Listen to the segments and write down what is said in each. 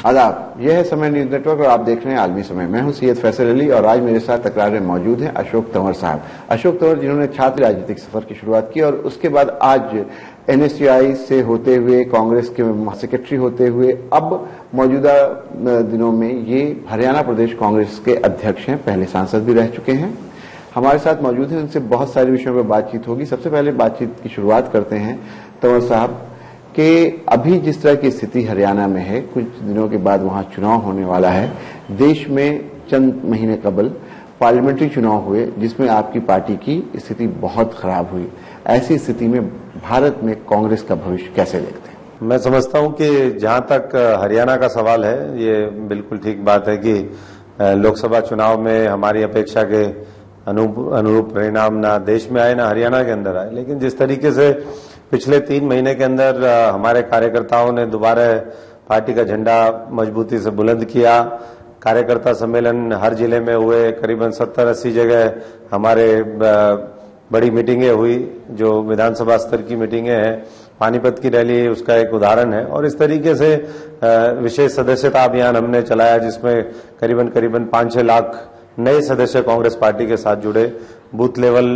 आदाब, यह है समय न्यूज नेटवर्क और आप देख रहे हैं आलमी समय। मैं हूं सैयद फैसल अली और आज मेरे साथ तकरार में मौजूद हैं अशोक तंवर साहब। अशोक तंवर जिन्होंने छात्र राजनीतिक सफर की शुरुआत की और उसके बाद आज एनएसयूआई से होते हुए कांग्रेस के महासेक्रेटरी होते हुए अब मौजूदा दिनों में ये हरियाणा प्रदेश कांग्रेस के अध्यक्ष हैं, पहले सांसद भी रह चुके हैं। हमारे साथ मौजूद हैं, उनसे बहुत सारे विषयों पर बातचीत होगी। सबसे पहले बातचीत की शुरुआत करते हैं तंवर साहब कि अभी जिस तरह की स्थिति हरियाणा में है, कुछ दिनों के बाद वहां चुनाव होने वाला है। देश में चंद महीने कबल पार्लियामेंट्री चुनाव हुए जिसमें आपकी पार्टी की स्थिति बहुत खराब हुई। ऐसी स्थिति में भारत में कांग्रेस का भविष्य कैसे देखते हैं? मैं समझता हूं कि जहां तक हरियाणा का सवाल है, ये बिल्कुल ठीक बात है कि लोकसभा चुनाव में हमारी अपेक्षा के अनुरूप परिणाम ना देश में आए ना हरियाणा के अंदर आए। लेकिन जिस तरीके से पिछले 3 महीने के अंदर हमारे कार्यकर्ताओं ने दोबारा पार्टी का झंडा मजबूती से बुलंद किया, कार्यकर्ता सम्मेलन हर जिले में हुए, करीबन 70-80 जगह हमारे बड़ी मीटिंगें हुई, जो विधानसभा स्तर की मीटिंगें हैं। पानीपत की रैली उसका एक उदाहरण है। और इस तरीके से विशेष सदस्यता अभियान हमने चलाया जिसमें करीबन 5-6 लाख नए सदस्य कांग्रेस पार्टी के साथ जुड़े। बूथ लेवल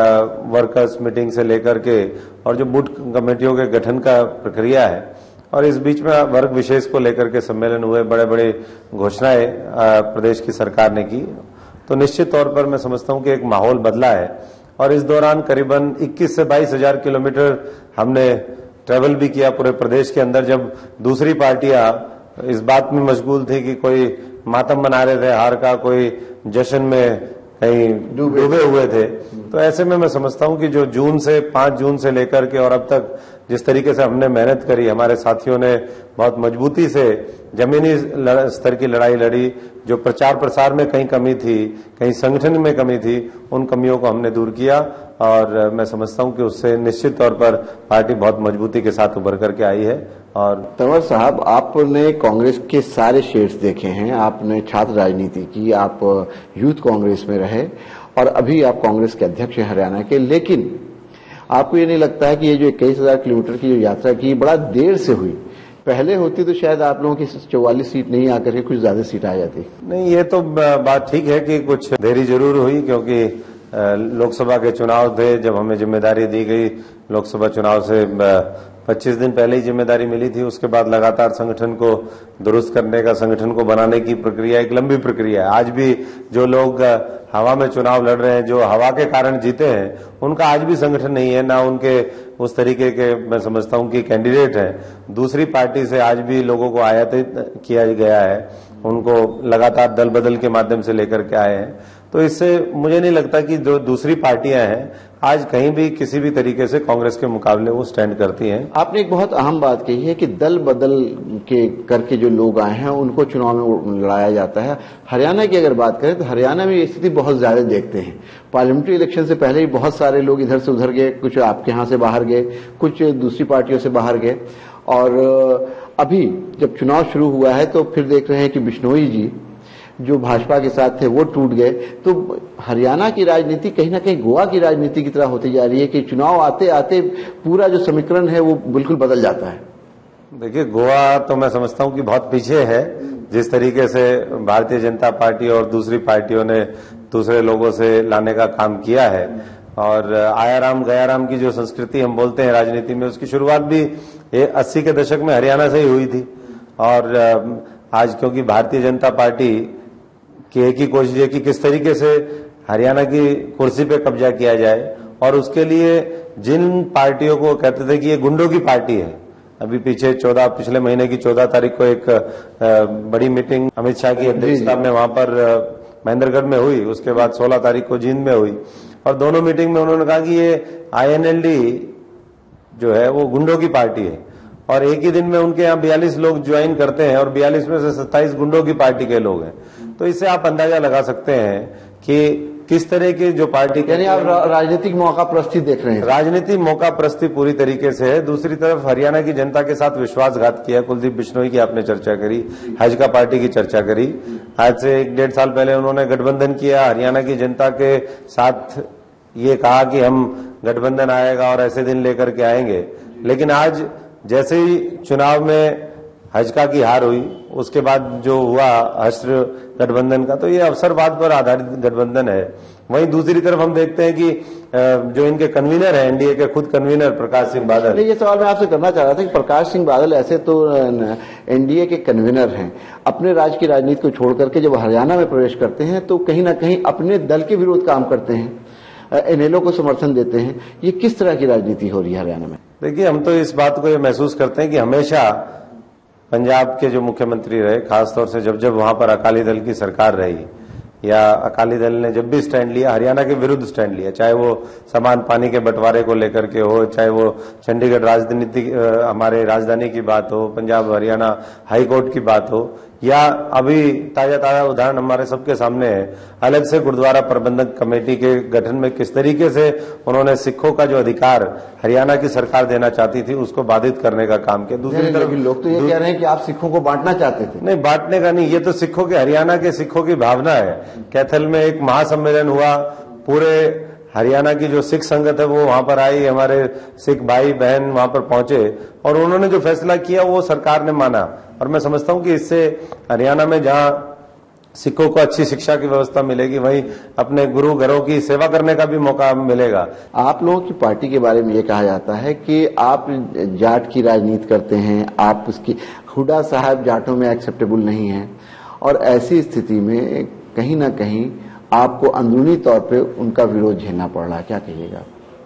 वर्कर्स मीटिंग से लेकर के और जो बूथ कमेटियों के गठन का प्रक्रिया है, और इस बीच में वर्ग विशेष को लेकर के सम्मेलन हुए, बड़े बड़े घोषणाएं प्रदेश की सरकार ने की। तो निश्चित तौर पर मैं समझता हूं कि एक माहौल बदला है। और इस दौरान करीबन 21 से 22 हजार किलोमीटर हमने ट्रेवल भी किया पूरे प्रदेश के अंदर, जब दूसरी पार्टियां इस बात में मशगूल थी कि कोई मातम मना रहे थे हार का, कोई जश्न में कहीं डूबे हुए थे। तो ऐसे में मैं समझता हूं कि जो 5 जून से लेकर के और अब तक जिस तरीके से हमने मेहनत करी, हमारे साथियों ने बहुत मजबूती से जमीनी स्तर की लड़ाई लड़ी। जो प्रचार प्रसार में कहीं कमी थी, कहीं संगठन में कमी थी, उन कमियों को हमने दूर किया और मैं समझता हूं कि उससे निश्चित तौर पर पार्टी बहुत मजबूती के साथ उभर करके आई है। और तंवर साहब, आपने कांग्रेस के सारे शेड्स देखे हैं, आपने छात्र राजनीति की, आप यूथ कांग्रेस में रहे और अभी आप कांग्रेस के अध्यक्ष हैं हरियाणा के। लेकिन आपको ये नहीं लगता है कि ये जो 21,000 किलोमीटर की जो यात्रा की बड़ा देर से हुई? पहले होती तो शायद आप लोगों की 44 सीट नहीं आकर के कुछ ज्यादा सीट आ जाती। नहीं, ये तो बात ठीक है कि कुछ देरी जरूर हुई, क्योंकि लोकसभा के चुनाव थे जब हमें जिम्मेदारी दी गई। लोकसभा चुनाव से 25 दिन पहले ही जिम्मेदारी मिली थी। उसके बाद लगातार संगठन को दुरुस्त करने का, संगठन को बनाने की प्रक्रिया एक लंबी प्रक्रिया है। आज भी जो लोग हवा में चुनाव लड़ रहे हैं, जो हवा के कारण जीते हैं, उनका आज भी संगठन नहीं है, ना उनके उस तरीके के मैं समझता हूं कि कैंडिडेट हैं। दूसरी पार्टी से आज भी लोगों को आयातित किया गया है, उनको लगातार दल बदल के माध्यम से लेकर के आए हैं। तो इससे मुझे नहीं लगता कि जो दूसरी पार्टियां हैं आज कहीं भी किसी भी तरीके से कांग्रेस के मुकाबले वो स्टैंड करती हैं। आपने एक बहुत अहम बात कही है कि दल बदल के करके जो लोग आए हैं उनको चुनाव में लड़ाया जाता है। हरियाणा की अगर बात करें तो हरियाणा में ये स्थिति बहुत ज्यादा देखते हैं। पार्लियामेंट्री इलेक्शन से पहले ही बहुत सारे लोग इधर से उधर गए, कुछ आपके यहां से बाहर गए, कुछ दूसरी पार्टियों से बाहर गए। और अभी जब चुनाव शुरू हुआ है तो फिर देख रहे हैं कि बिश्नोई जी जो भाजपा के साथ थे वो टूट गए। तो हरियाणा की राजनीति कहीं ना कहीं गोवा की राजनीति की तरह होती जा रही है कि चुनाव आते आते पूरा जो समीकरण है वो बिल्कुल बदल जाता है। देखिए, गोवा तो मैं समझता हूं कि बहुत पीछे है। जिस तरीके से भारतीय जनता पार्टी और दूसरी पार्टियों ने दूसरे लोगों से लाने का काम किया है, और आयाराम गयाराम की जो संस्कृति हम बोलते हैं राजनीति में, उसकी शुरुआत भी 80 के दशक में हरियाणा से ही हुई थी। और आज क्योंकि भारतीय जनता पार्टी की एक ही कोशिश है कि किस तरीके से हरियाणा की कुर्सी पे कब्जा किया जाए, और उसके लिए जिन पार्टियों को कहते थे कि ये गुंडों की पार्टी है, अभी पिछले महीने की 14 तारीख को एक बड़ी मीटिंग अमित शाह की अध्यक्षता में वहां पर महेंद्रगढ़ में हुई। उसके बाद 16 तारीख को जींद में हुई, और दोनों मीटिंग में उन्होंने कहा कि ये INLD जो है वो गुंडों की पार्टी है। और एक ही दिन में उनके यहाँ 42 लोग ज्वाइन करते हैं और 42 में से 27 गुंडों की पार्टी के लोग हैं। तो इससे आप अंदाजा लगा सकते हैं कि किस तरह की जो पार्टी, यानी आप राजनीतिक मौका प्रस्ती देख रहे हैं। राजनीतिक मौका प्रस्ती पूरी तरीके से है। दूसरी तरफ हरियाणा की जनता के साथ विश्वासघात किया। कुलदीप बिश्नोई की आपने चर्चा करी, हजका पार्टी की चर्चा करी। आज से 1-1.5 साल पहले उन्होंने गठबंधन किया, हरियाणा की जनता के साथ ये कहा कि हम गठबंधन आएगा और ऐसे दिन लेकर के आएंगे। लेकिन आज जैसे ही चुनाव में हजका की हार हुई, उसके बाद जो हुआ हश्र गठबंधन का, तो ये अवसरवाद पर आधारित गठबंधन है। वहीं दूसरी तरफ हम देखते हैं कि जो इनके कन्वीनर हैं, एनडीए के खुद कन्वीनर प्रकाश सिंह बादल। ये सवाल मैं आपसे करना चाह रहा था कि प्रकाश सिंह बादल ऐसे तो एनडीए के कन्वीनर हैं, अपने राज्य की राजनीति को छोड़ करके जब हरियाणा में प्रवेश करते हैं तो कहीं ना कहीं अपने दल के विरोध काम करते हैं, एनएलओ को समर्थन देते हैं। ये किस तरह की राजनीति हो रही है हरियाणा में? देखिए, हम तो इस बात को ये महसूस करते हैं कि हमेशा पंजाब के जो मुख्यमंत्री रहे, खासतौर से जब जब वहां पर अकाली दल की सरकार रही या अकाली दल ने जब भी स्टैंड लिया, हरियाणा के विरुद्ध स्टैंड लिया, चाहे वो समान पानी के बंटवारे को लेकर के हो, चाहे वो चंडीगढ़ राजनीति हमारे राजधानी की बात हो, पंजाब हरियाणा हाई कोर्ट की बात हो, या अभी ताजा उदाहरण हमारे सबके सामने है, अलग से गुरुद्वारा प्रबंधक कमेटी के गठन में किस तरीके से उन्होंने सिखों का जो अधिकार हरियाणा की सरकार देना चाहती थी उसको बाधित करने का काम किया। दूसरी तरफ लोग तो ये कह रहे हैं कि आप सिखों को बांटना चाहते थे। नहीं, बांटने का नहीं, ये तो सिखों के, हरियाणा के सिखों की भावना है। कैथल में एक महासम्मेलन हुआ, पूरे हरियाणा की जो सिख संगत है वो वहां पर आई, हमारे सिख भाई बहन वहां पर पहुंचे और उन्होंने जो फैसला किया वो सरकार ने माना। और मैं समझता हूं कि इससे हरियाणा में जहां सिखों को अच्छी शिक्षा की व्यवस्था मिलेगी, वहीं अपने गुरु घरों की सेवा करने का भी मौका मिलेगा। आप लोगों की पार्टी के बारे में ये कहा जाता है कि आप जाट की राजनीति करते हैं, आप उसकी हुडा साहब जाटों में एक्सेप्टेबल नहीं है, और ऐसी स्थिति में कहीं ना कहीं आपको अंदरूनी तौर पे उनका विरोध झेलना पड़ रहा है, क्या कहिएगा?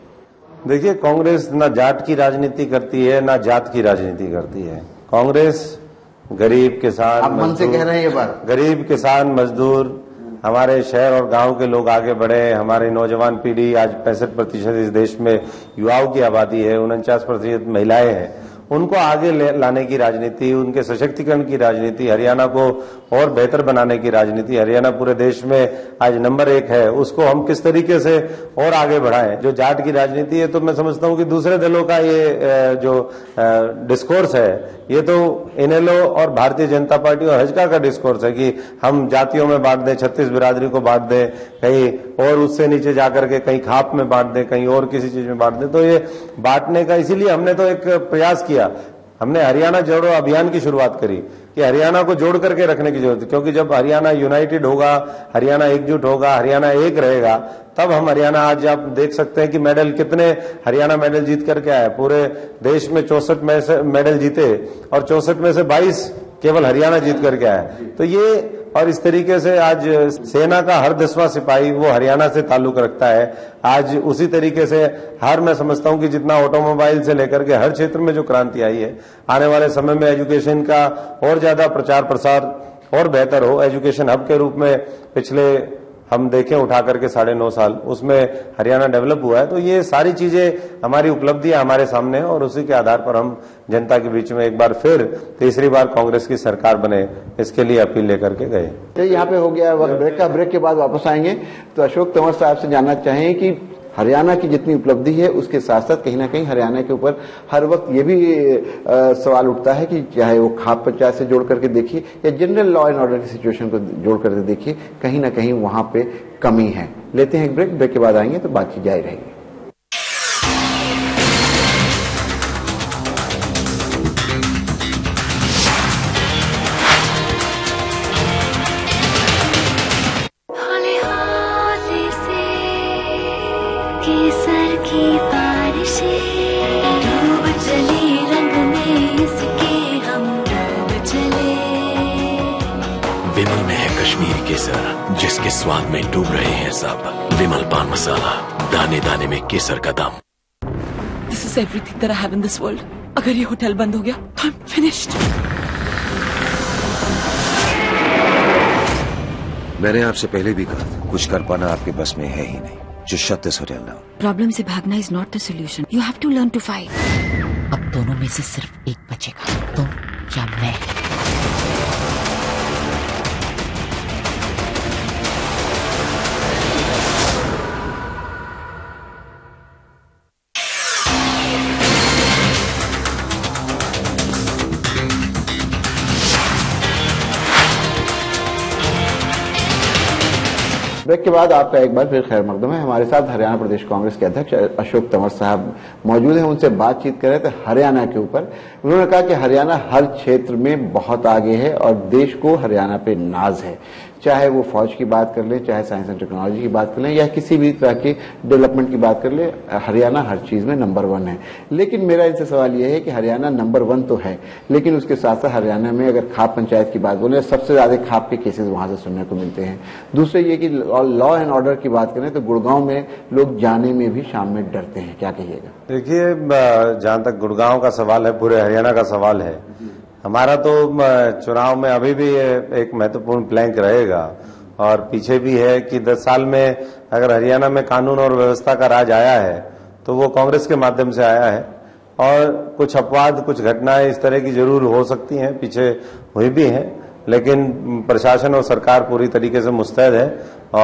देखिए, कांग्रेस ना जाट की राजनीति करती है ना जात की राजनीति करती है। कांग्रेस गरीब किसान, आप मन से कह रहे हैं ये बात? गरीब किसान मजदूर, हमारे शहर और गांव के लोग आगे बढ़े, हमारी नौजवान पीढ़ी, आज 65% इस देश में युवाओं की आबादी है, 49% महिलाएं हैं, उनको आगे लाने की राजनीति, उनके सशक्तिकरण की राजनीति, हरियाणा को और बेहतर बनाने की राजनीति, हरियाणा पूरे देश में आज नंबर 1 है, उसको हम किस तरीके से और आगे बढ़ाएं। जो जाट की राजनीति है, तो मैं समझता हूं कि दूसरे दलों का ये जो डिस्कोर्स है, ये तो इनेलो और भारतीय जनता पार्टी और हजका का डिस्कोर्स है कि हम जातियों में बांट दें, 36 बिरादरी को बांट दें, कहीं और उससे नीचे जाकर के कहीं खाप में बांट दें, कहीं और किसी चीज में बांट दें। तो ये बांटने का, इसीलिए हमने तो एक प्रयास किया, हमने हरियाणा जोड़ो अभियान की शुरुआत करी कि हरियाणा को जोड़ करके रखने की जरूरत है, क्योंकि जब हरियाणा यूनाइटेड होगा, हरियाणा एकजुट होगा, हरियाणा एक रहेगा, तब हम हरियाणा, आज आप देख सकते हैं कि मेडल कितने हरियाणा मेडल जीत करके आए, पूरे देश में 64 में से मेडल जीते और 64 में से 22 केवल हरियाणा जीत करके आए। तो ये, और इस तरीके से आज सेना का हर 10वां सिपाही वो हरियाणा से ताल्लुक रखता है। आज उसी तरीके से मैं समझता हूं कि जितना ऑटोमोबाइल से लेकर के हर क्षेत्र में जो क्रांति आई है, आने वाले समय में एजुकेशन का और ज्यादा प्रचार प्रसार और बेहतर हो। एजुकेशन हब के रूप में पिछले हम देखें उठा करके 9.5 साल उसमें हरियाणा डेवलप हुआ है। तो ये सारी चीजें हमारी उपलब्धियां हमारे सामने है और उसी के आधार पर हम जनता के बीच में एक बार फिर तीसरी बार कांग्रेस की सरकार बने, इसके लिए अपील लेकर के गए। यहाँ पे हो गया वक्त ब्रेक के बाद वापस आएंगे तो अशोक तंवर साहब से जानना चाहें कि हरियाणा की जितनी उपलब्धि है उसके साथ साथ कहीं ना कहीं हरियाणा के ऊपर हर वक्त ये भी सवाल उठता है कि चाहे वो खाप पंचायत से जोड़ करके देखिए या जनरल लॉ एंड ऑर्डर की सिचुएशन को जोड़ करके देखिए, कहीं ना कहीं वहां पे कमी है। लेते हैं एक ब्रेक के बाद आएंगे तो बातचीत जारी रहेगी। केसर की बारिशें डूब चली रंग में इसके हम डूब चले। विमल में है कश्मीरी केसर जिसके स्वाद में डूब रहे हैं सब। विमल पान मसाला, दाने दाने में केसर का दम। This is everything that I have in this world. अगर ये होटल बंद हो गया तो I'm finished. मैंने आपसे पहले भी कहा, कुछ कर पाना आपके बस में है ही नहीं। Just shut this hotel now. Problem से भागना is not the solution, you have to learn to fight. अब दोनों में से सिर्फ एक बचेगा, तुम या मैं। ब्रेक के बाद आपका एक बार फिर खैर मकदम है। हमारे साथ हरियाणा प्रदेश कांग्रेस के अध्यक्ष अशोक तंवर साहब मौजूद हैं। उनसे बातचीत कर रहे थे हरियाणा के ऊपर। उन्होंने कहा कि हरियाणा हर क्षेत्र में बहुत आगे है और देश को हरियाणा पे नाज है, चाहे वो फौज की बात कर ले, चाहे साइंस एंड टेक्नोलॉजी की बात कर ले, या किसी भी तरह की डेवलपमेंट की बात कर ले, हरियाणा हर चीज में नंबर 1 है। लेकिन मेरा इनसे सवाल यह है कि हरियाणा नंबर 1 तो है, लेकिन उसके साथ साथ हरियाणा में अगर खाप पंचायत की बात बोले, सबसे ज्यादा खाप के केसेस वहां से सुनने को मिलते हैं। दूसरे ये कि लॉ एंड ऑर्डर की बात करें तो गुड़गांव में लोग जाने में भी शाम में डरते हैं, क्या कहिएगा? देखिए, जहां तक गुड़गांव का सवाल है, पूरे हरियाणा का सवाल है। हमारा तो चुनाव में अभी भी एक महत्वपूर्ण प्लैंक रहेगा और पीछे भी है कि 10 साल में अगर हरियाणा में कानून और व्यवस्था का राज आया है तो वो कांग्रेस के माध्यम से आया है। और कुछ अपवाद, कुछ घटनाएं इस तरह की जरूर हो सकती हैं, पीछे हुई भी हैं, लेकिन प्रशासन और सरकार पूरी तरीके से मुस्तैद है।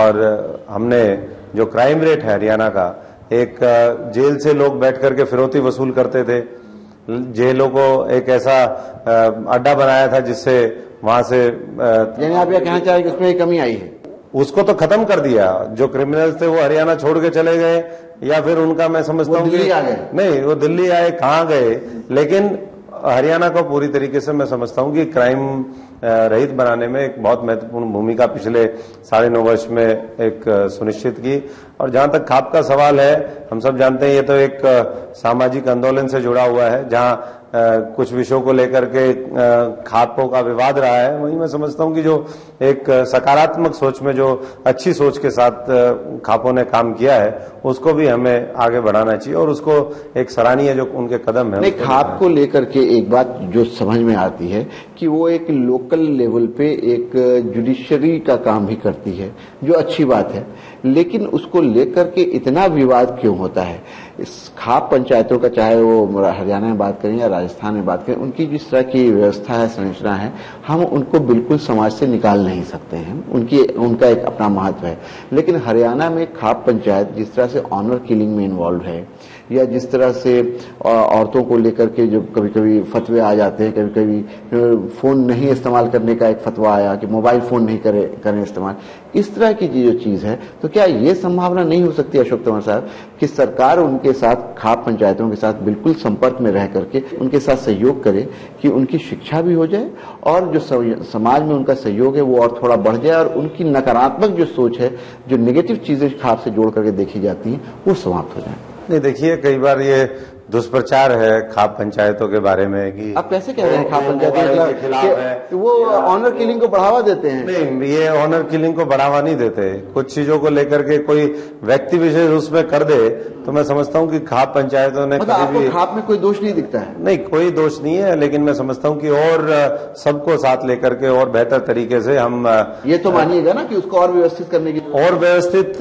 और हमने जो क्राइम रेट है हरियाणा का, एक जेल से लोग बैठ करके फिरौती वसूल करते थे, जेलों को एक ऐसा अड्डा बनाया था जिससे वहां से यानी आप यह कहना चाह रहे हैं कि उसमें कमी आई है? उसको तो खत्म कर दिया। जो क्रिमिनल्स थे वो हरियाणा छोड़ के चले गए, या फिर उनका मैं समझता हूँ दिल्ली आ गए। नहीं, वो दिल्ली आए, कहाँ गए, लेकिन हरियाणा को पूरी तरीके से मैं समझता हूँ कि क्राइम रहित बनाने में एक बहुत महत्वपूर्ण भूमिका पिछले 9.5 वर्ष में एक सुनिश्चित की। और जहां तक खाप का सवाल है, हम सब जानते हैं ये तो एक सामाजिक आंदोलन से जुड़ा हुआ है, जहां कुछ विषयों को लेकर के खापों का विवाद रहा है। वहीं मैं समझता हूं कि जो एक सकारात्मक सोच में, जो अच्छी सोच के साथ खापों ने काम किया है, उसको भी हमें आगे बढ़ाना चाहिए और उसको एक सराहनीय जो उनके कदम है। नहीं, खाप को लेकर के एक बात जो समझ में आती है कि वो एक लोकल लेवल पे एक जुडिशरी का काम भी करती है, जो अच्छी बात है, लेकिन उसको लेकर के इतना विवाद क्यों होता है? इस खाप पंचायतों का, चाहे वो हरियाणा में बात करें या राजस्थान में बात करें, उनकी जिस तरह की व्यवस्था है, संरचना है, हम उनको बिल्कुल समाज से निकाल नहीं सकते हैं। उनका एक अपना महत्व है। लेकिन हरियाणा में खाप पंचायत जिस तरह से ऑनर किलिंग में इन्वॉल्व है, या जिस तरह से औरतों को लेकर के जो कभी कभी फतवे आ जाते हैं, कभी कभी फोन नहीं इस्तेमाल करने का एक फतवा आया कि मोबाइल फोन नहीं करें इस्तेमाल, इस तरह की जो चीज है, तो क्या ये संभावना नहीं हो सकती अशोक तंवर साहब कि सरकार उनके साथ, खाप पंचायतों के साथ बिल्कुल संपर्क में रह करके उनके साथ सहयोग करे कि उनकी शिक्षा भी हो जाए और जो समाज में उनका सहयोग है वो और थोड़ा बढ़ जाए और उनकी नकारात्मक जो सोच है, जो नेगेटिव चीजें खाप से जोड़ करके देखी जाती हैं, वो समाप्त हो जाए? नहीं, देखिए, कई बार ये दुष्प्रचार है खाप पंचायतों के बारे में कि आप कैसे कह रहे हैं खाप पंचायतों के खिलाफ है, वो ऑनर किलिंग को बढ़ावा देते हैं? नहीं, ये ऑनर किलिंग को बढ़ावा नहीं देते। कुछ चीजों को लेकर के कोई व्यक्ति विशेष उसमें कर दे तो मैं समझता हूँ कि खाप पंचायतों ने कभी भी, खाप में कोई दोष नहीं दिखता है? नहीं, कोई दोष नहीं है, लेकिन मैं समझता हूँ कि और सबको साथ लेकर के और बेहतर तरीके से हम ये तो मानिएगा ना कि उसको और व्यवस्थित करने की, और व्यवस्थित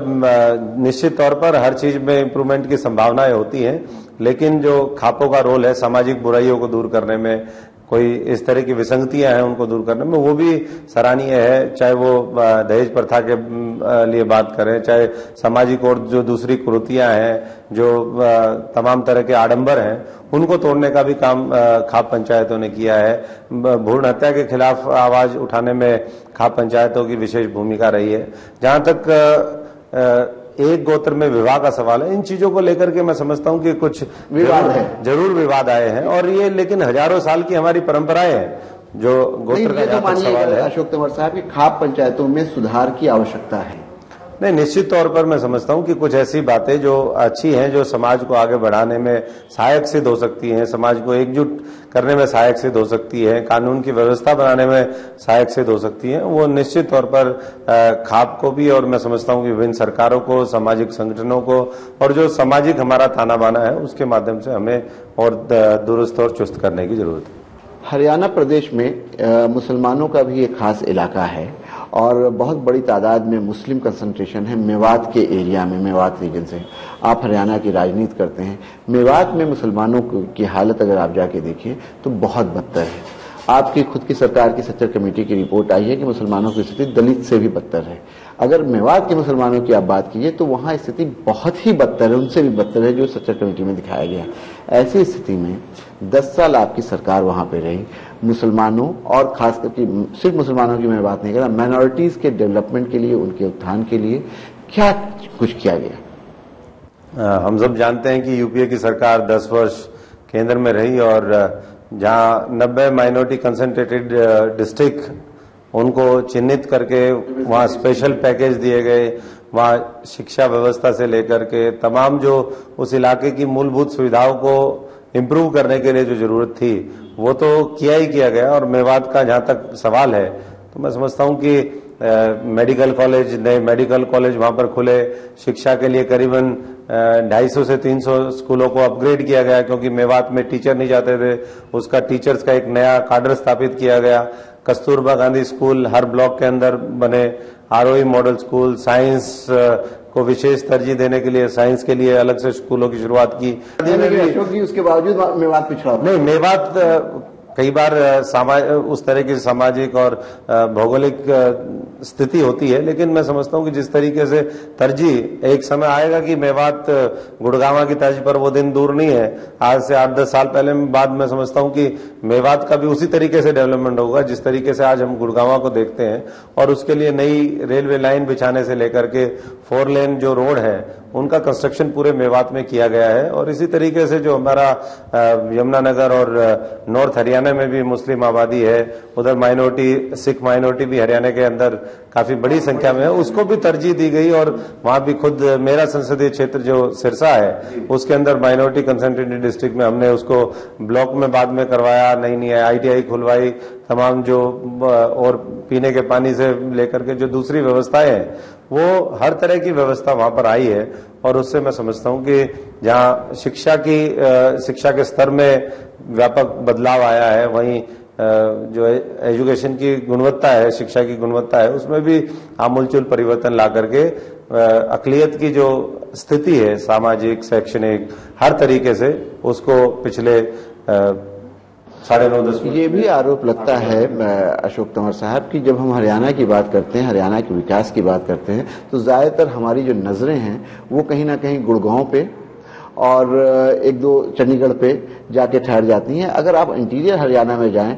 निश्चित तौर पर हर चीज में इम्प्रूवमेंट की संभावनाएं होती हैं, लेकिन जो खापों का रोल है सामाजिक बुराइयों को दूर करने में, कोई इस तरह की विसंगतियां हैं उनको दूर करने में, वो भी सराहनीय है। चाहे वो दहेज प्रथा के लिए बात करें, चाहे सामाजिक और जो दूसरी कुरीतियां हैं, जो तमाम तरह के आडंबर हैं, उनको तोड़ने का भी काम खाप पंचायतों ने किया है। भ्रूण हत्या के खिलाफ आवाज उठाने में खाप पंचायतों की विशेष भूमिका रही है। जहां तक एक गोत्र में विवाह का सवाल है, इन चीजों को लेकर के मैं समझता हूं कि कुछ विवाद है, जरूर विवाद आए हैं, और ये लेकिन हजारों साल की हमारी परंपराएं हैं जो गोत्र का सवाल है। अशोक तंवर साहब, खाप पंचायतों में सुधार की आवश्यकता है? नहीं, निश्चित तौर पर मैं समझता हूं कि कुछ ऐसी बातें जो अच्छी हैं, जो समाज को आगे बढ़ाने में सहायक सिद्ध हो सकती हैं, समाज को एकजुट करने में सहायक सिद्ध हो सकती है, कानून की व्यवस्था बनाने में सहायक सिद्ध हो सकती है, वो निश्चित तौर पर खाप को भी, और मैं समझता हूं कि विभिन्न सरकारों को, सामाजिक संगठनों को, और जो सामाजिक हमारा ताना बाना है, उसके माध्यम से हमें और दुरुस्त और चुस्त करने की जरूरत है। हरियाणा प्रदेश में मुसलमानों का भी एक खास इलाका है और बहुत बड़ी तादाद में मुस्लिम कंसंट्रेशन है मेवात के एरिया में, मेवात रीजन से। आप हरियाणा की राजनीति करते हैं, मेवात में मुसलमानों की हालत अगर आप जाके देखिए तो बहुत बदतर है। आपकी खुद की सरकार की सच्चर कमेटी की रिपोर्ट आई है कि मुसलमानों की स्थिति दलित से भी बदतर है। अगर मेवात के मुसलमानों की आप बात कीजिए तो वहां स्थिति बहुत ही बदतर है, उनसे भी बदतर है जो सच्चर कमेटी में दिखाया गया। ऐसी स्थिति में 10 साल आपकी सरकार वहां पे रही, मुसलमानों और खास करके सिर्फ मुसलमानों की मैं बात नहीं कर रहा, माइनॉरिटीज के डेवलपमेंट के लिए, उनके उत्थान के लिए क्या कुछ किया गया? हम सब जानते हैं कि यूपीए की सरकार 10 वर्ष केंद्र में रही और जहां 90 माइनॉरिटी कंसंट्रेटेड डिस्ट्रिक्ट उनको चिन्हित करके वहां स्पेशल पैकेज दिए गए, वहां शिक्षा व्यवस्था से लेकर के तमाम जो उस इलाके की मूलभूत सुविधाओं को इम्प्रूव करने के लिए जो जरूरत थी वो तो किया ही किया गया। और मेवात का जहां तक सवाल है तो मैं समझता हूं कि मेडिकल कॉलेज, नए मेडिकल कॉलेज वहां पर खुले, शिक्षा के लिए करीबन 250 से 300 स्कूलों को अपग्रेड किया गया क्योंकि मेवात में टीचर नहीं जाते थे, उसका टीचर्स का एक नया काडर स्थापित किया गया। कस्तूरबा गांधी स्कूल हर ब्लॉक के अंदर बने, आरओई मॉडल स्कूल, साइंस को विशेष तरजीह देने के लिए साइंस के लिए अलग से स्कूलों की शुरुआत की। अशोक जी, उसके बावजूद मेवात पिछड़ा नहीं, मेवात कई बार उस तरह की सामाजिक और भौगोलिक स्थिति होती है, लेकिन मैं समझता हूं कि जिस तरीके से तरजीह, एक समय आएगा कि मेवात गुड़गांव की तर्ज पर वो दिन दूर नहीं है। आज से 8-10 साल पहले बाद मैं समझता हूं कि मेवात का भी उसी तरीके से डेवलपमेंट होगा जिस तरीके से आज हम गुड़गांव को देखते हैं। और उसके लिए नई रेलवे लाइन बिछाने से लेकर के 4 लेन जो रोड है उनका कंस्ट्रक्शन पूरे मेवात में किया गया है। और इसी तरीके से जो हमारा यमुनानगर और नॉर्थ हरियाणा में भी मुस्लिम आबादी है, उधर माइनॉरिटी, सिख माइनॉरिटी भी हरियाणा के अंदर काफी बड़ी संख्या में है, उसको भी तरजीह दी गई। और वहां भी खुद मेरा संसदीय क्षेत्र जो सिरसा है उसके अंदर माइनॉरिटी कंसंट्रेटेड डिस्ट्रिक्ट में हमने उसको ब्लॉक में बाद में करवाया, नई ITI खुलवाई, तमाम जो और पीने के पानी से लेकर के जो दूसरी व्यवस्थाएं हैं वो हर तरह की व्यवस्था वहां पर आई है। और उससे मैं समझता हूं कि जहां शिक्षा के स्तर में व्यापक बदलाव आया है, वहीं जो एजुकेशन की गुणवत्ता है, शिक्षा की गुणवत्ता है, उसमें भी आमूलचूल परिवर्तन ला करके अकलियत की जो स्थिति है, सामाजिक, शैक्षणिक, हर तरीके से उसको पिछले 9.5-10 ये भी आरोप लगता है अशोक तंवर साहब कि जब हम हरियाणा की बात करते हैं, हरियाणा के विकास की बात करते हैं, तो ज्यादातर हमारी जो नजरें हैं वो कहीं ना कहीं गुड़गांव पे और 1-2 चंडीगढ़ पे जाके ठहर जाती हैं। अगर आप इंटीरियर हरियाणा में जाएं,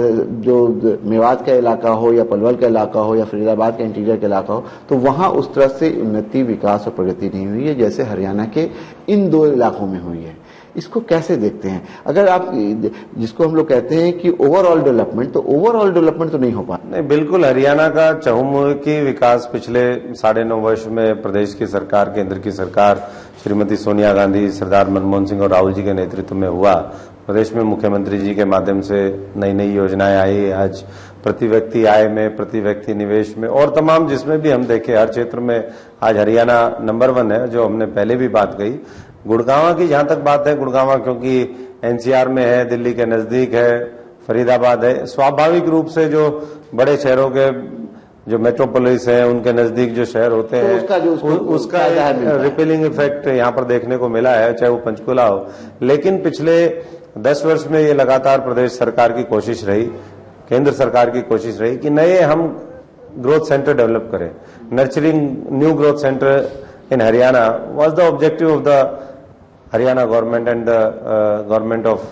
जो मेवात का इलाका हो या पलवल का इलाका हो या फरीदाबाद का इंटीरियर का इलाका हो, तो वहां उस तरह से उन्नति, विकास और प्रगति नहीं हुई है जैसे हरियाणा के इन 2 इलाकों में हुई है। इसको कैसे देखते हैं? अगर आप, जिसको हम लोग कहते हैं कि ओवरऑल डेवलपमेंट, तो ओवरऑल डेवलपमेंट तो नहीं हो पा नहीं, बिल्कुल हरियाणा का चहुमुखी विकास पिछले 9.5 वर्ष में प्रदेश की सरकार, केंद्र की सरकार, श्रीमती सोनिया गांधी, सरदार मनमोहन सिंह और राहुल जी के नेतृत्व में हुआ। प्रदेश में मुख्यमंत्री जी के माध्यम से नई नई योजनाएं आई। आज प्रति व्यक्ति आय में, प्रति व्यक्ति निवेश में और तमाम जिसमें भी हम देखें हर क्षेत्र में आज हरियाणा नंबर 1 है, जो हमने पहले भी बात कही। गुड़गांव की जहां तक बात है, गुड़गांव क्योंकि NCR में है, दिल्ली के नजदीक है, फरीदाबाद है, स्वाभाविक रूप से जो बड़े शहरों के जो मेट्रोपोलिस है उनके नजदीक जो शहर होते हैं, उसका रिपेलिंग इफेक्ट यहाँ पर देखने को मिला है, चाहे वो पंचकुला हो। लेकिन पिछले 10 वर्ष में ये लगातार प्रदेश सरकार की कोशिश रही, केंद्र सरकार की कोशिश रही कि नए हम ग्रोथ सेंटर डेवलप करें। Nurturing new growth centre in Haryana was the objective of the Haryana government and the government of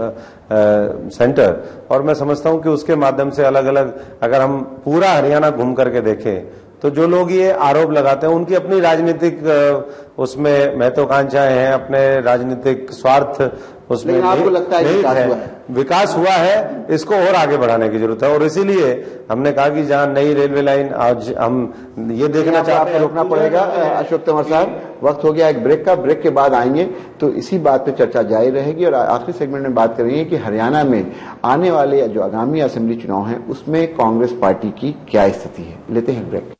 centre. और मैं समझता हूं कि उसके माध्यम से अलग अलग, अगर हम पूरा हरियाणा घूम करके देखें तो जो लोग ये आरोप लगाते हैं उनकी अपनी राजनीतिक उसमें महत्वाकांक्षाएं हैं, अपने राजनीतिक स्वार्थ उसमें आपको लगता है विकास हुआ है, इसको और आगे बढ़ाने की जरूरत है। और इसीलिए हमने कहा कि जहां नई रेलवे लाइन, आज हम ये देखना चाहते हैं, रोकना पड़ेगा। अशोक तंवर साहब, वक्त हो गया एक ब्रेक का, ब्रेक के बाद आएंगे तो इसी बात पे चर्चा जारी रहेगी। और आखिरी सेगमेंट में बात करेंगे कि हरियाणा में आने वाले जो आगामी असेंबली चुनाव हैं उसमें कांग्रेस पार्टी की क्या स्थिति है। लेते हैं ब्रेक।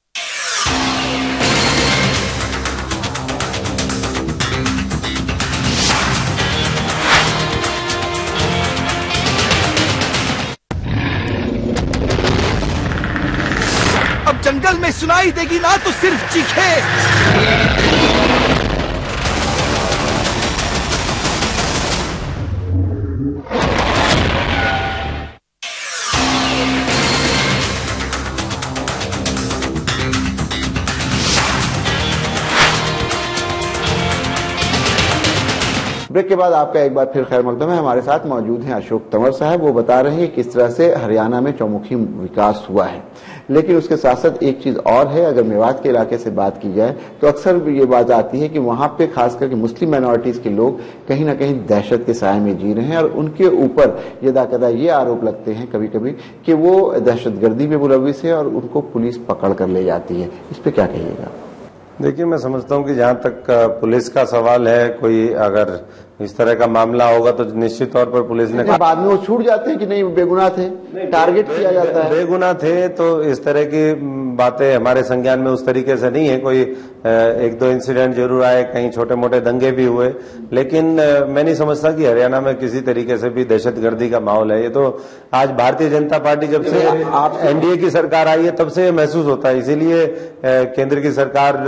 जंगल में सुनाई देगी ना तो सिर्फ चीखे। ब्रेक के बाद आपका एक बार फिर खैर मकदम है। हमारे साथ मौजूद हैं अशोक तंवर साहब। वो बता रहे हैं किस तरह से हरियाणा में चौमुखी विकास हुआ है, लेकिन उसके साथ साथ एक चीज और है, अगर मेवात के इलाके से बात की जाए तो अक्सर ये बात आती है कि वहां पे खास करके मुस्लिम माइनॉरिटीज के लोग कहीं ना कहीं दहशत के साए में जी रहे हैं और उनके ऊपर यदाकदा ये आरोप लगते हैं कभी कभी कि वो दहशतगर्दी में मुलविस है और उनको पुलिस पकड़ कर ले जाती है। इस पे क्या कहिएगा? देखिए, मैं समझता हूं कि जहां तक पुलिस का सवाल है, कोई अगर इस तरह का मामला होगा तो निश्चित तौर पर पुलिस ने बाद में वो छूट जाते हैं कि नहीं बेगुनाह थे, टारगेट किया जाता है। बेगुनाह थे तो इस तरह की बातें हमारे संज्ञान में उस तरीके से नहीं है। कोई एक दो इंसिडेंट जरूर आए, कहीं छोटे मोटे दंगे भी हुए, लेकिन मैं नहीं समझता कि हरियाणा में किसी तरीके से भी दहशतगर्दी का माहौल है। ये तो आज भारतीय जनता पार्टी जब से एनडीए की सरकार आई है तब से ये महसूस होता है। इसीलिए केंद्र की सरकार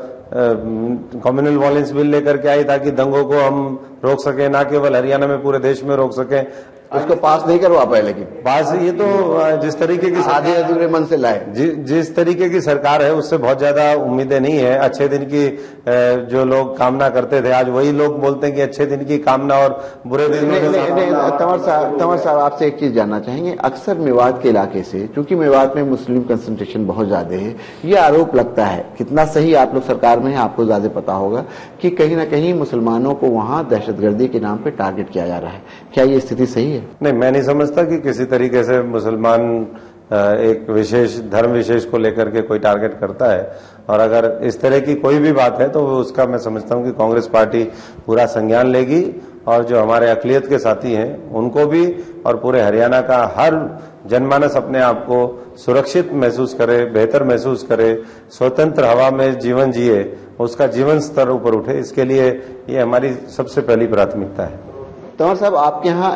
कम्युनल वायलेंस बिल लेकर के आई ताकि दंगों को हम रोक सके, ना केवल हरियाणा में पूरे देश में रोक सके। उसको पास नहीं करवा पाए, लेकिन पास ये तो जिस तरीके की आधे अधूरे मन से लाए, जिस तरीके की सरकार है उससे बहुत ज्यादा उम्मीदें नहीं है। अच्छे दिन की जो लोग कामना करते थे, आज वही लोग बोलते हैं कि अच्छे दिन की कामना और बुरे दिन में। तंवर साहब आपसे एक चीज जानना चाहेंगे। अक्सर मेवात के इलाके से, चूंकि मेवात में मुस्लिम कंसंट्रेशन बहुत ज्यादा है, ये आरोप लगता है, कितना सही आप लोग सरकार में है आपको ज्यादा पता होगा, कि कहीं ना कहीं मुसलमानों को वहां दहशतगर्दी के नाम पे टारगेट किया जा रहा है। क्या ये स्थिति सही है? नहीं, मैं नहीं समझता कि किसी तरीके से मुसलमान एक विशेष धर्म विशेष को लेकर के कोई टारगेट करता है। और अगर इस तरह की कोई भी बात है तो उसका मैं समझता हूं कि कांग्रेस पार्टी पूरा संज्ञान लेगी और जो हमारे अकलियत के साथी हैं उनको भी, और पूरे हरियाणा का हर जनमानस अपने आप को सुरक्षित महसूस करे, बेहतर महसूस करे, स्वतंत्र हवा में जीवन जिए, उसका जीवन स्तर ऊपर उठे, इसके लिए ये हमारी सबसे पहली प्राथमिकता है। तंवर साहब, आपके यहाँ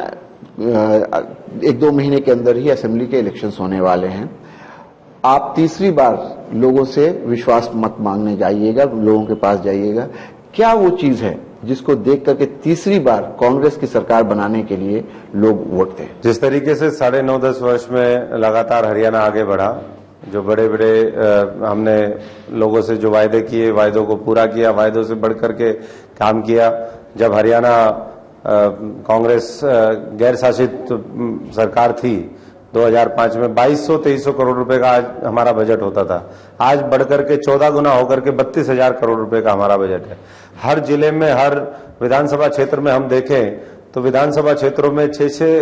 एक दो महीने के अंदर ही असेंबली के इलेक्शंस होने वाले हैं। आप तीसरी बार लोगों से विश्वास मत मांगने जाइएगा, लोगों के पास जाइएगा। क्या वो चीज है जिसको देख करके तीसरी बार कांग्रेस की सरकार बनाने के लिए लोग वोट दें? जिस तरीके से 9.5-10 वर्ष में लगातार हरियाणा आगे बढ़ा, जो बड़े बड़े हमने लोगों से जो वायदे किए, वायदों को पूरा किया, वायदों से बढ़ करके काम किया। जब हरियाणा कांग्रेस गैर शासित सरकार थी 2005 में 2200-2300 करोड़ रुपए का आज हमारा बजट होता था। आज बढ़कर के 14 गुना होकर के 32,000 करोड़ रुपए का हमारा बजट है। हर जिले में, हर विधानसभा क्षेत्र में हम देखें तो विधानसभा क्षेत्रों में 6-6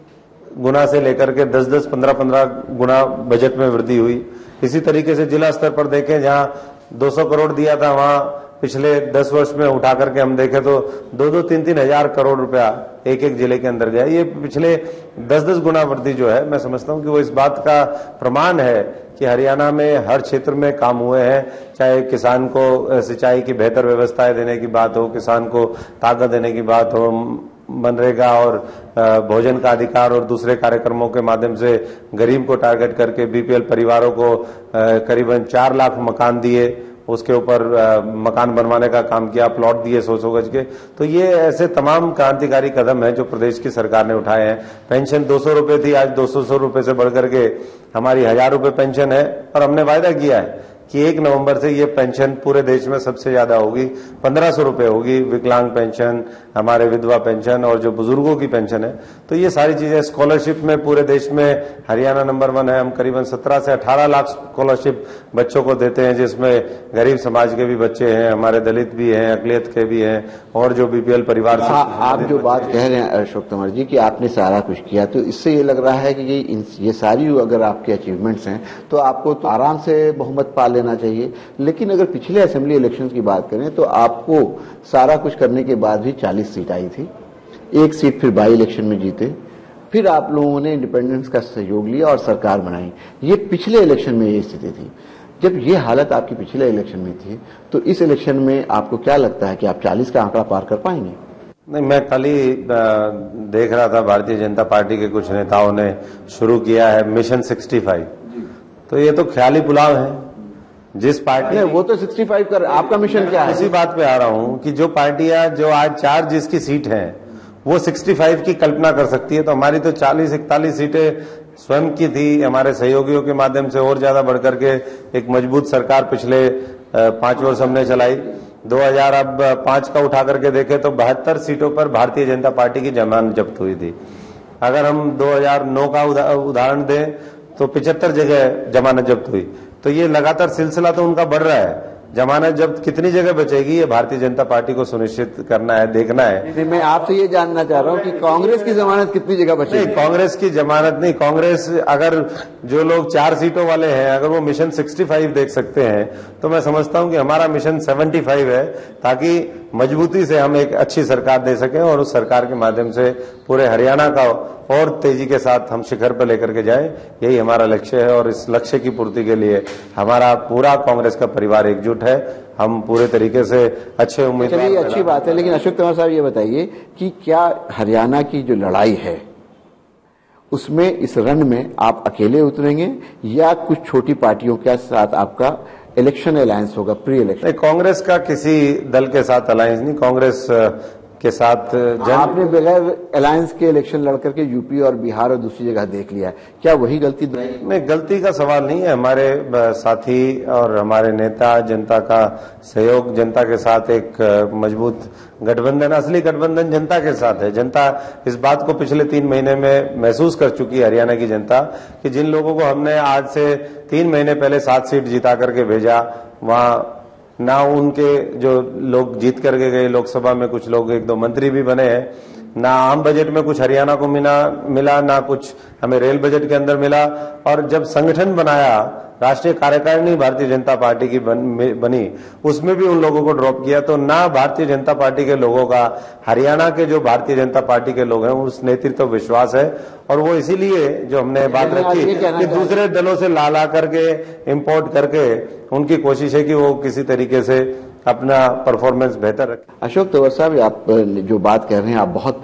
गुना से लेकर के 10-10, 15-15 गुना बजट में वृद्धि हुई। इसी तरीके से जिला स्तर पर देखें, जहां 200 करोड़ दिया था, वहां पिछले 10 वर्ष में उठा करके हम देखें तो 2-2, 3-3 हजार करोड़ रुपया एक एक जिले के अंदर गया। ये पिछले 10-10 गुना वृद्धि जो है, मैं समझता हूं कि वो इस बात का प्रमाण है कि हरियाणा में हर क्षेत्र में काम हुए हैं। चाहे किसान को सिंचाई की बेहतर व्यवस्थाएं देने की बात हो, किसान को ताकत देने की बात हो, मनरेगा और भोजन का अधिकार और दूसरे कार्यक्रमों के माध्यम से गरीब को टारगेट करके बीपीएल परिवारों को करीबन 4 लाख मकान दिए, उसके ऊपर मकान बनवाने का काम किया, प्लॉट दिए 100-100 गज के। तो ये ऐसे तमाम क्रांतिकारी कदम हैं जो प्रदेश की सरकार ने उठाए हैं। पेंशन 200 रुपए थी, आज 200 रुपए से बढ़कर के हमारी 1000 रुपए पेंशन है। और हमने वायदा किया है कि 1 नवंबर से ये पेंशन पूरे देश में सबसे ज्यादा होगी, 1500 रुपए होगी। विकलांग पेंशन, हमारे विधवा पेंशन और जो बुजुर्गों की पेंशन है, तो ये सारी चीजें। स्कॉलरशिप में पूरे देश में हरियाणा नंबर 1 है। हम करीबन 17 से 18 लाख स्कॉलरशिप बच्चों को देते हैं, जिसमें गरीब समाज के भी बच्चे हैं, हमारे दलित भी हैं, अकलियत के भी हैं और जो बीपीएल परिवार से। आप जो बात कह रहे हैं अशोक तंवर जी कि आपने सारा कुछ किया, तो इससे ये लग रहा है कि ये सारी अगर आपके अचीवमेंट्स हैं तो आपको तो आराम से बहुमत पा लेना चाहिए। लेकिन अगर पिछले असेंबली इलेक्शंस की बात करें तो आपको सारा कुछ करने के बाद भी 40 सीट आई थी, 1 सीट फिर बाई इलेक्शन में जीते, फिर आप लोगों ने इंडिपेंडेंस का सहयोग लिया और सरकार बनाई। ये पिछले इलेक्शन में ये स्थिति थी। जब ये हालत आपकी पिछले इलेक्शन में थी तो इस इलेक्शन में आपको क्या लगता है कि आप 40 का आंकड़ा पार कर पाएंगे? नहीं, मैं कल ही देख रहा था भारतीय जनता पार्टी के कुछ नेताओं ने शुरू किया है मिशन 65। तो ये तो ख्याली पुलाव है। जिस पार्टी वो तो 65 कर, आपका मिशन क्या है? इसी बात पे आ रहा हूं कि जो पार्टियां जो आज 4 जिसकी सीट हैं वो 65 की कल्पना कर सकती है, तो हमारी तो 40-41 सीटें स्वयं की थी। हमारे सहयोगियों के माध्यम से और ज्यादा बढ़कर के एक मजबूत सरकार पिछले 5 वर्ष हमने चलाई। 2005 का उठा करके देखें तो 72 सीटों पर भारतीय जनता पार्टी की जमानत जब्त हुई थी। अगर हम 2009 का उदाहरण दें तो 75 जगह जमानत जब्त हुई। तो ये लगातार सिलसिला तो उनका बढ़ रहा है। जमानत जब्त कितनी जगह बचेगी, ये भारतीय जनता पार्टी को सुनिश्चित करना है, देखना है। मैं आपसे ये जानना चाह रहा हूँ कि कांग्रेस की जमानत कितनी जगह बचेगी? नहीं, कांग्रेस की जमानत नहीं। कांग्रेस अगर जो लोग 4 सीटों वाले हैं, अगर वो मिशन 65 देख सकते हैं तो मैं समझता हूं कि हमारा मिशन 75 है, ताकि मजबूती से हम एक अच्छी सरकार दे सकें और उस सरकार के माध्यम से पूरे हरियाणा का और तेजी के साथ हम शिखर पर लेकर के जाएं। यही हमारा लक्ष्य है और इस लक्ष्य की पूर्ति के लिए हमारा पूरा कांग्रेस का परिवार एकजुट है। हम पूरे तरीके से अच्छे उम्मीदवार। चलिए, अच्छी बात है, लेकिन अशोक तंवर साहब ये बताइए कि क्या हरियाणा की जो लड़ाई है उसमें इस रण में आप अकेले उतरेंगे या कुछ छोटी पार्टियों के साथ आपका इलेक्शन अलायंस होगा, प्री इलेक्शन? कांग्रेस का किसी दल के साथ अलायंस नहीं। कांग्रेस के साथ आपने बगैर अलायंस के इलेक्शन लड़ करके यूपी और बिहार और दूसरी जगह देख लिया है, क्या वही गलती? नहीं, गलती का सवाल नहीं है। हमारे साथी और हमारे नेता, जनता का सहयोग, जनता के साथ एक मजबूत गठबंधन, असली गठबंधन जनता के साथ है। जनता इस बात को पिछले 3 महीने में महसूस कर चुकी है, हरियाणा की जनता, कि जिन लोगों को हमने आज से 3 महीने पहले 7 सीट जिता करके भेजा, वहां ना उनके जो लोग जीत करके गए लोकसभा में, कुछ लोग 1-2 मंत्री भी बने हैं, ना आम बजट में कुछ हरियाणा को मिला, ना कुछ हमें रेल बजट के अंदर मिला। और जब संगठन बनाया, राष्ट्रीय कार्यकारिणी भारतीय जनता पार्टी की बनी, उसमें भी उन लोगों को ड्रॉप किया। तो ना भारतीय जनता पार्टी के लोगों का, हरियाणा के जो भारतीय जनता पार्टी के लोग हैं, उस नेतृत्व विश्वास है। और वो इसीलिए जो हमने बात रखी कि दूसरे दलों से ला करके इंपोर्ट करके उनकी कोशिश है कि वो किसी तरीके से अपना परफॉर्मेंस बेहतर रखें। अशोक तंवर साहब, आप जो बात कह रहे हैं, आप बहुत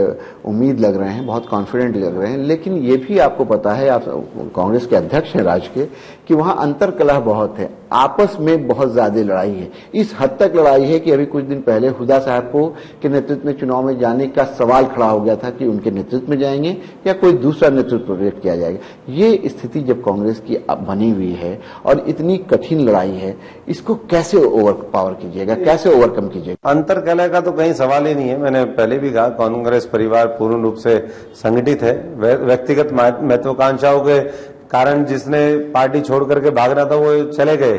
उम्मीद लग रहे हैं, बहुत कॉन्फिडेंट लग रहे हैं, लेकिन ये भी आपको पता है, आप कांग्रेस के अध्यक्ष हैं राज्य के, कि वहां अंतर्कलह बहुत है, आपस में बहुत ज्यादा लड़ाई है। इस हद तक लड़ाई है कि अभी कुछ दिन पहले हुदा साहब को के नेतृत्व में चुनाव में जाने का सवाल खड़ा हो गया था कि उनके नेतृत्व में जाएंगे या कोई दूसरा नेतृत्व प्रोजेक्ट किया जाएगा। ये स्थिति जब कांग्रेस की बनी हुई है और इतनी कठिन लड़ाई है, इसको कैसे ओवर पावर कीजिएगा, कैसे ओवरकम कीजिएगा? अंतर्कलह का तो कहीं सवाल ही नहीं है। मैंने पहले भी कहा, कांग्रेस परिवार पूर्ण रूप से संगठित है। व्यक्तिगत महत्वाकांक्षाओं के कारण जिसने पार्टी छोड़ करके भागना था वो चले गए,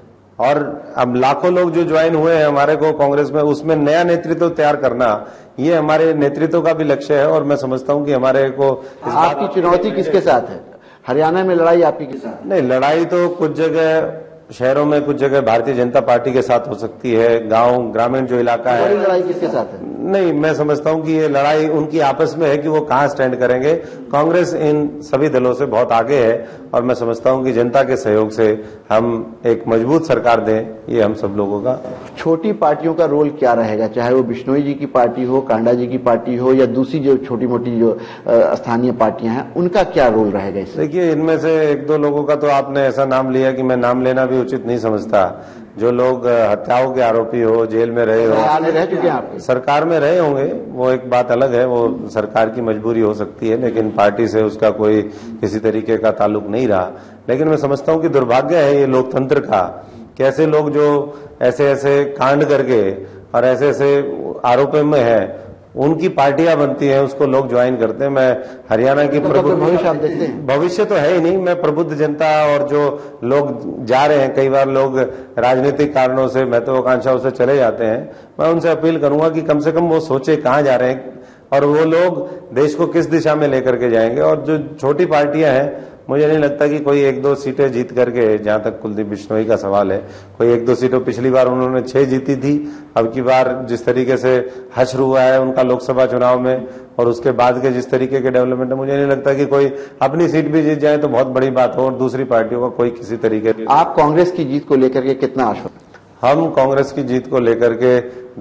और अब लाखों लोग जो ज्वाइन हुए हैं हमारे को कांग्रेस में, उसमें नया नेतृत्व तैयार करना, ये हमारे नेतृत्व का भी लक्ष्य है। और मैं समझता हूं कि हमारे को आपकी चुनौती किसके साथ है? हरियाणा में लड़ाई आपकी के साथ? नहीं, लड़ाई तो कुछ जगह शहरों में, कुछ जगह भारतीय जनता पार्टी के साथ हो सकती है। गांव ग्रामीण जो इलाका है, बड़ी लड़ाई किसके साथ है? नहीं, मैं समझता हूं कि ये लड़ाई उनकी आपस में है कि वो कहां स्टैंड करेंगे। कांग्रेस इन सभी दलों से बहुत आगे है और मैं समझता हूं कि जनता के सहयोग से हम एक मजबूत सरकार दें, ये हम सब लोगों का। छोटी पार्टियों का रोल क्या रहेगा, चाहे वो बिश्नोई जी की पार्टी हो, कांडा जी की पार्टी हो, या दूसरी जो छोटी मोटी जो स्थानीय पार्टियां हैं, उनका क्या रोल रहेगा इसमें? देखिए, इनमें से 1-2 लोगों का तो आपने ऐसा नाम लिया कि मैं नाम लेना भी उचित नहीं समझता। जो लोग हत्याओं के आरोपी हो, जेल में रहे हो, रह चुके हैं, आपके सरकार में रहे होंगे, वो एक बात अलग है, वो सरकार की मजबूरी हो सकती है, लेकिन पार्टी से उसका कोई किसी तरीके का ताल्लुक नहीं रहा। लेकिन मैं समझता हूं कि दुर्भाग्य है ये लोकतंत्र का, कैसे लोग जो ऐसे ऐसे कांड करके और ऐसे ऐसे आरोपों में है, उनकी पार्टियां बनती हैं, उसको लोग ज्वाइन करते हैं। मैं हरियाणा की भविष्य आप देखते हैं? भविष्य तो है ही नहीं। मैं प्रबुद्ध जनता और जो लोग जा रहे हैं, कई बार लोग राजनीतिक कारणों से, महत्वाकांक्षाओं से चले जाते हैं, मैं उनसे अपील करूंगा कि कम से कम वो सोचे कहां जा रहे हैं और वो लोग देश को किस दिशा में लेकर के जाएंगे। और जो छोटी पार्टियां हैं, मुझे नहीं लगता कि कोई 1-2 सीटें जीत करके, जहां तक कुलदीप बिश्नोई का सवाल है, कोई 1-2 सीटों, पिछली बार उन्होंने 6 जीती थी, अब की बार जिस तरीके से हश्र हुआ है उनका लोकसभा चुनाव में और उसके बाद के जिस तरीके के डेवलपमेंट है, मुझे नहीं लगता कि कोई अपनी सीट भी जीत जाए तो बहुत बड़ी बात हो और दूसरी पार्टियों का कोई किसी तरीके की। आप कांग्रेस की जीत को लेकर के कितना आश्वस्त? हम कांग्रेस की जीत को लेकर के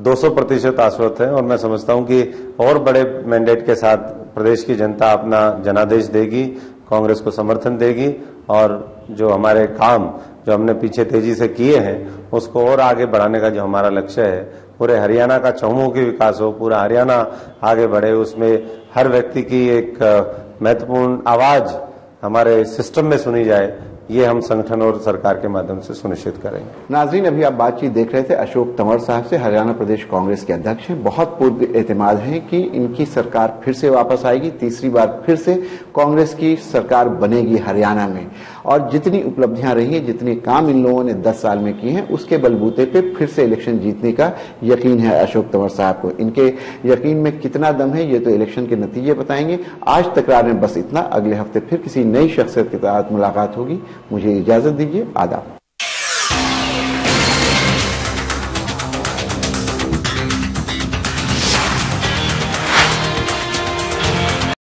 200% आश्वस्त हैं और मैं समझता हूं कि और बड़े मैंडेट के साथ प्रदेश की जनता अपना जनादेश देगी, कांग्रेस को समर्थन देगी और जो हमारे काम जो हमने पीछे तेजी से किए हैं उसको और आगे बढ़ाने का जो हमारा लक्ष्य है, पूरे हरियाणा का चहुमुखी विकास हो, पूरा हरियाणा आगे बढ़े, उसमें हर व्यक्ति की एक महत्वपूर्ण आवाज हमारे सिस्टम में सुनी जाए, ये हम संगठन और सरकार के माध्यम से सुनिश्चित करेंगे। नाजरीन, अभी आप बातचीत देख रहे थे अशोक तंवर साहब से, हरियाणा प्रदेश कांग्रेस के अध्यक्ष हैं। बहुत पूर्ण एतमाद है कि इनकी सरकार फिर से वापस आएगी, तीसरी बार फिर से कांग्रेस की सरकार बनेगी हरियाणा में। और जितनी उपलब्धियां रही हैं, जितने काम इन लोगों ने 10 साल में किए हैं, उसके बलबूते पे फिर से इलेक्शन जीतने का यकीन है अशोक तंवर साहब को। इनके यकीन में कितना दम है ये तो इलेक्शन के नतीजे बताएंगे। आज तकरार में बस इतना। अगले हफ्ते फिर किसी नई शख्सियत के साथ मुलाकात होगी। मुझे इजाजत दीजिए। आदाब।